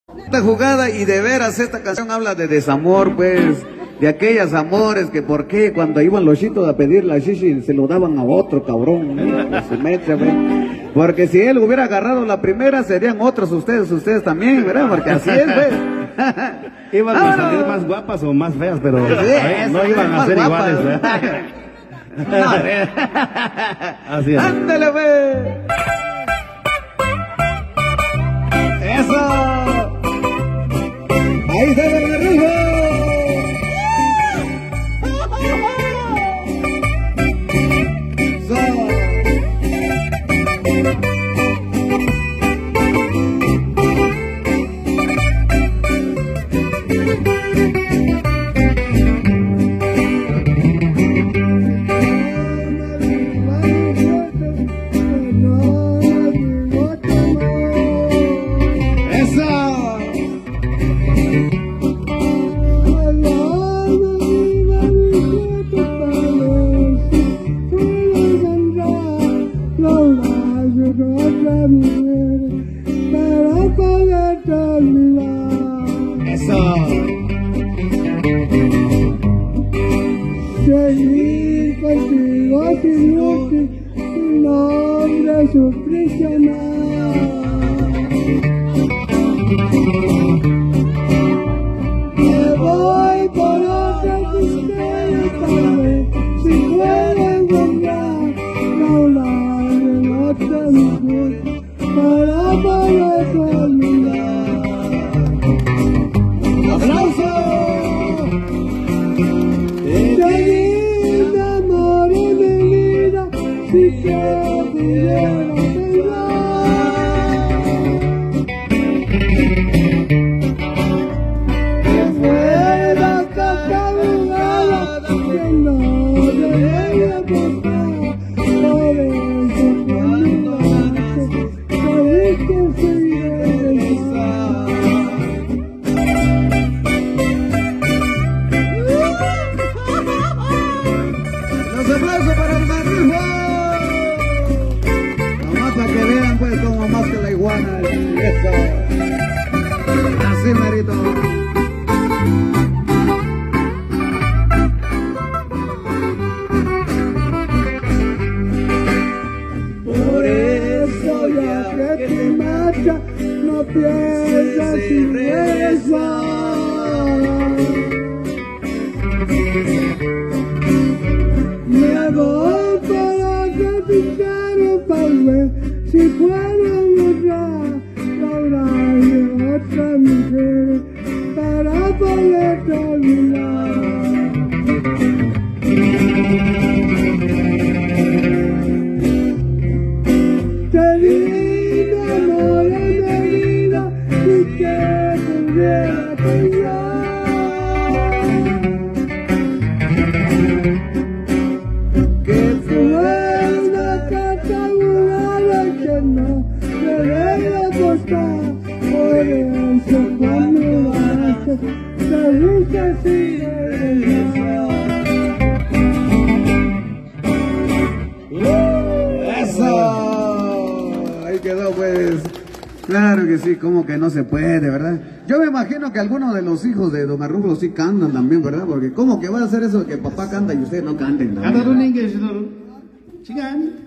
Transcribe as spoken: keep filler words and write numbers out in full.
Esta jugada, y de veras esta canción habla de desamor, pues, de aquellas amores que por qué cuando iban los chitos a pedir la shishi se lo daban a otro cabrón, ¿no? Se mete, pues. Porque si él hubiera agarrado la primera serían otros ustedes, ustedes también, ¿verdad? Porque así es, pues. Iban a salir más guapas o más feas, pero Sí, no iban a ser guapas. iguales, ¿verdad? Así es. ¡Ándale, pues! ¡Eso! ¡Ahí se ve el rijo! Seguir contigo sin noche, sin nombre su prisionero. Me voy por otra tristeza, tal vez, si puedo encontrar la hablar de otra mujer para poder terminar. ¡Aplauso! Seguir de amor en mi vida, si se pudiera pensar. Que fuera catalogada, que no debería pasar. Por eso cuando hace, sabes que se regresa. ¡Los aplausos para el Marrijo! Nomás para que vean, pues, como más que la iguana. Eso. Así, merito. Por eso ya que te marcha, no piensas sin regresar. Me voy para que te quiero, tal vez, si puedo encontrar la hablar de otra mujer para poder terminar. Te di de amor en mi vida y que pudiera pensar. Que fue una carta burlada que no debería costar. Por eso cuando bate, te gusta así regresar. ¡Eso! Ahí quedó, pues. Claro que sí, como que no se puede, ¿verdad? Yo me imagino que algunos de los hijos de Don Marruflo sí cantan también, ¿verdad? Porque ¿cómo que va a hacer eso de que papá canta y ustedes no canten también? Canta un inglés, ¿no? Chican.